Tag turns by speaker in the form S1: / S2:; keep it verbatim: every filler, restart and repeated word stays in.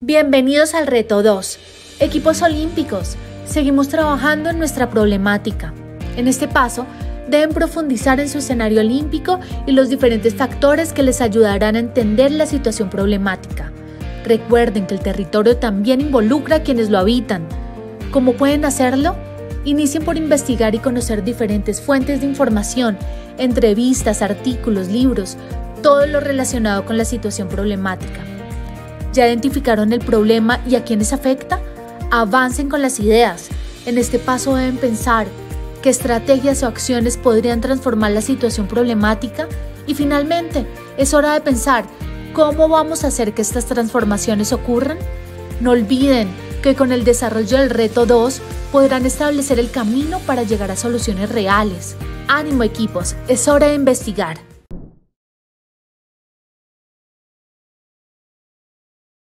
S1: Bienvenidos al reto dos. Equipos olímpicos. Seguimos trabajando en nuestra problemática. En este paso, deben profundizar en su escenario olímpico y los diferentes factores que les ayudarán a entender la situación problemática. Recuerden que el territorio también involucra a quienes lo habitan. ¿Cómo pueden hacerlo? Inicien por investigar y conocer diferentes fuentes de información, entrevistas, artículos, libros, todo lo relacionado con la situación problemática. ¿Ya identificaron el problema y a quiénes afecta? Avancen con las ideas. En este paso deben pensar qué estrategias o acciones podrían transformar la situación problemática y finalmente es hora de pensar cómo vamos a hacer que estas transformaciones ocurran. No olviden que con el desarrollo del reto dos podrán establecer el camino para llegar a soluciones reales. ¡Ánimo, equipos! Es hora de investigar.